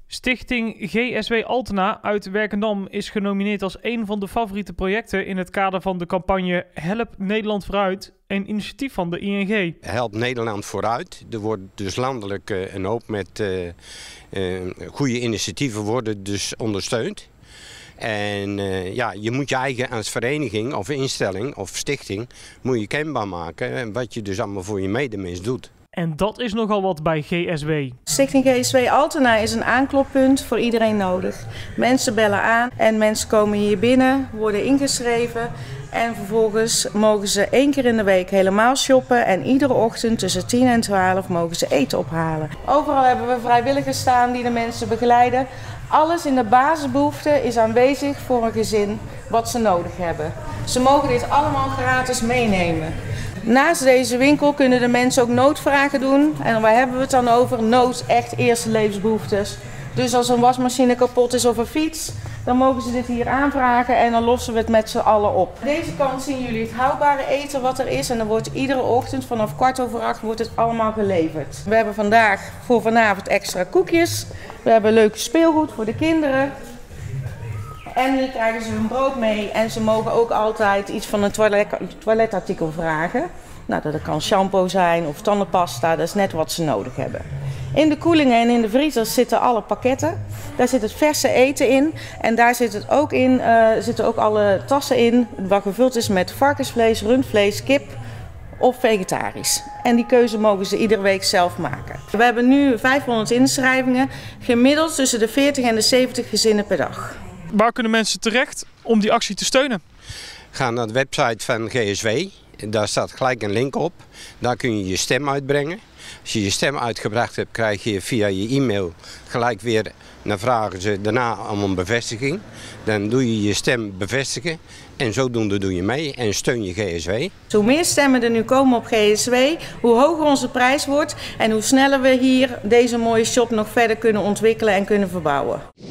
Stichting GSW Altena uit Werkendam is genomineerd als een van de favoriete projecten in het kader van de campagne Help Nederland Vooruit, een initiatief van de ING. Help Nederland Vooruit. Er wordt dus landelijk een hoop met goede initiatieven worden dus ondersteund. En je moet je eigen als vereniging of instelling of stichting moet je kenbaar maken wat je dus allemaal voor je medemens doet. En dat is nogal wat bij GSW. Stichting GSW Altena is een aankloppunt voor iedereen nodig. Mensen bellen aan en mensen komen hier binnen, worden ingeschreven. En vervolgens mogen ze 1 keer in de week helemaal shoppen. En iedere ochtend tussen 10 en 12 mogen ze eten ophalen. Overal hebben we vrijwilligers staan die de mensen begeleiden. Alles in de basisbehoeften is aanwezig voor een gezin wat ze nodig hebben. Ze mogen dit allemaal gratis meenemen. Naast deze winkel kunnen de mensen ook noodvragen doen. En waar hebben we het dan over? Nood, echt eerste levensbehoeftes. Dus als een wasmachine kapot is of een fiets, dan mogen ze dit hier aanvragen en dan lossen we het met z'n allen op. Aan deze kant zien jullie het houdbare eten wat er is en dan wordt iedere ochtend vanaf 7:15 wordt het allemaal geleverd. We hebben vandaag voor vanavond extra koekjes. We hebben leuk speelgoed voor de kinderen. En hier krijgen ze hun brood mee en ze mogen ook altijd iets van een toiletartikel vragen. Nou, dat kan shampoo zijn of tandenpasta, dat is net wat ze nodig hebben. In de koelingen en in de vriezers zitten alle pakketten. Daar zit het verse eten in en daar zitten ook alle tassen in wat gevuld is met varkensvlees, rundvlees, kip of vegetarisch. En die keuze mogen ze iedere week zelf maken. We hebben nu 500 inschrijvingen, gemiddeld tussen de 40 en de 70 gezinnen per dag. Waar kunnen mensen terecht om die actie te steunen? Ga naar de website van GSW. Daar staat gelijk een link op. Daar kun je je stem uitbrengen. Als je je stem uitgebracht hebt, krijg je via je e-mail gelijk weer, dan vragen ze daarna om een bevestiging. Dan doe je je stem bevestigen en zodoende doe je mee en steun je GSW. Hoe meer stemmen er nu komen op GSW, hoe hoger onze prijs wordt en hoe sneller we hier deze mooie shop nog verder kunnen ontwikkelen en kunnen verbouwen.